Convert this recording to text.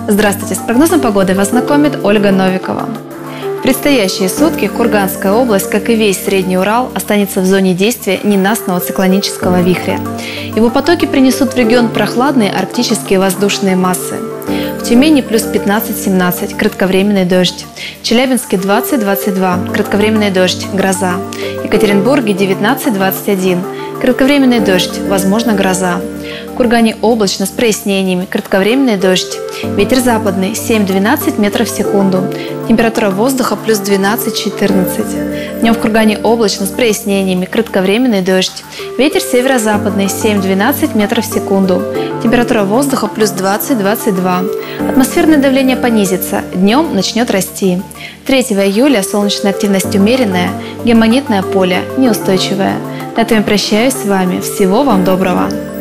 Здравствуйте! С прогнозом погоды вас знакомит Ольга Новикова. В предстоящие сутки Курганская область, как и весь Средний Урал, останется в зоне действия ненастного циклонического вихря. Его потоки принесут в регион прохладные арктические воздушные массы. В Тюмени плюс 15-17, кратковременный дождь. В Челябинске 20-22, кратковременный дождь, гроза. В Екатеринбурге 19-21, кратковременный дождь, возможно гроза. В Кургане облачно с прояснениями, кратковременный дождь. Ветер западный 7-12 метров в секунду. Температура воздуха плюс 12-14. Днем в Кургане облачно с прояснениями, кратковременный дождь. Ветер северо-западный 7-12 метров в секунду. Температура воздуха плюс 20-22. Атмосферное давление понизится, днем начнет расти. 3 июля солнечная активность умеренная, геомагнитное поле неустойчивое. На этом я прощаюсь с вами. Всего вам доброго!